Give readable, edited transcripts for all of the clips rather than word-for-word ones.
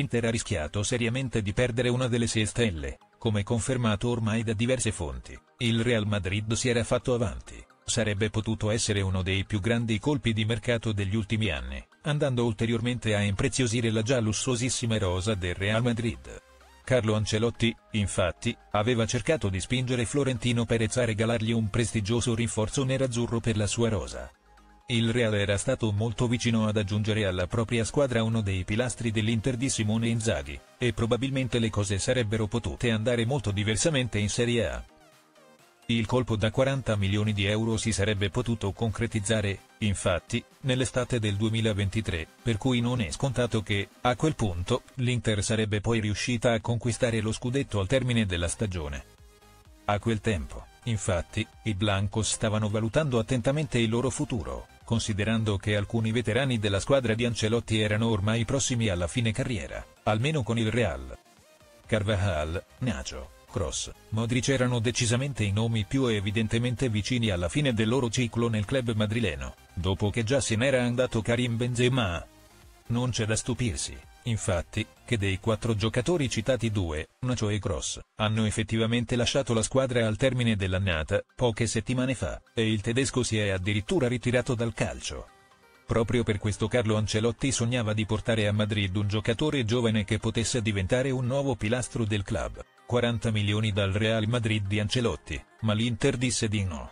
l'Inter ha rischiato seriamente di perdere una delle 6 stelle, come confermato ormai da diverse fonti. Il Real Madrid si era fatto avanti, sarebbe potuto essere uno dei più grandi colpi di mercato degli ultimi anni, andando ulteriormente a impreziosire la già lussuosissima rosa del Real Madrid. Carlo Ancelotti, infatti, aveva cercato di spingere Florentino Perez a regalargli un prestigioso rinforzo nerazzurro per la sua rosa. Il Real era stato molto vicino ad aggiungere alla propria squadra uno dei pilastri dell'Inter di Simone Inzaghi, e probabilmente le cose sarebbero potute andare molto diversamente in Serie A. Il colpo da 40 milioni di euro si sarebbe potuto concretizzare, infatti, nell'estate del 2023, per cui non è scontato che, a quel punto, l'Inter sarebbe poi riuscita a conquistare lo scudetto al termine della stagione. A quel tempo, infatti, i Blancos stavano valutando attentamente il loro futuro, considerando che alcuni veterani della squadra di Ancelotti erano ormai prossimi alla fine carriera, almeno con il Real. Carvajal, Nacho, Kroos, Modric erano decisamente i nomi più evidentemente vicini alla fine del loro ciclo nel club madrileno, dopo che già se n'era andato Karim Benzema. Non c'è da stupirsi, infatti, che dei 4 giocatori citati 2, Nacho e Kroos, hanno effettivamente lasciato la squadra al termine dell'annata, poche settimane fa, e il tedesco si è addirittura ritirato dal calcio. Proprio per questo Carlo Ancelotti sognava di portare a Madrid un giocatore giovane che potesse diventare un nuovo pilastro del club. 40 milioni dal Real Madrid di Ancelotti, ma l'Inter disse di no.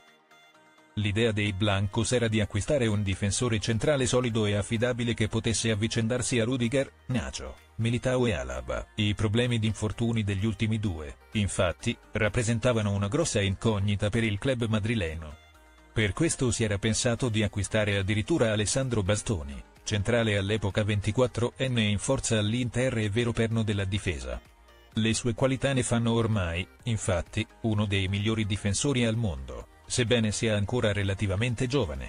L'idea dei Blancos era di acquistare un difensore centrale solido e affidabile che potesse avvicendarsi a Rudiger, Nacho, Militao e Alaba. I problemi di infortuni degli ultimi due, infatti, rappresentavano una grossa incognita per il club madrileno. Per questo si era pensato di acquistare addirittura Alessandro Bastoni, centrale all'epoca 24enne in forza all'Inter e vero perno della difesa. Le sue qualità ne fanno ormai, infatti, uno dei migliori difensori al mondo, sebbene sia ancora relativamente giovane.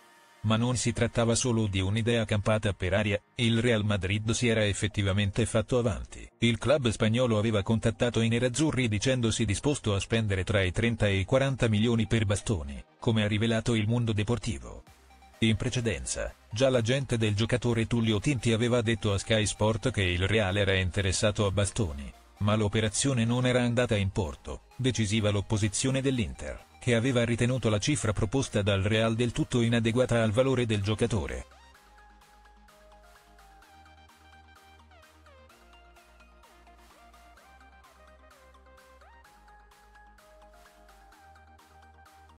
Ma non si trattava solo di un'idea campata per aria, il Real Madrid si era effettivamente fatto avanti. Il club spagnolo aveva contattato i nerazzurri dicendosi disposto a spendere tra i 30 e i 40 milioni per Bastoni, come ha rivelato il Mundo Deportivo. In precedenza, già l'agente del giocatore Tullio Tinti aveva detto a Sky Sport che il Real era interessato a Bastoni, ma l'operazione non era andata in porto, decisiva l'opposizione dell'Inter, che aveva ritenuto la cifra proposta dal Real del tutto inadeguata al valore del giocatore.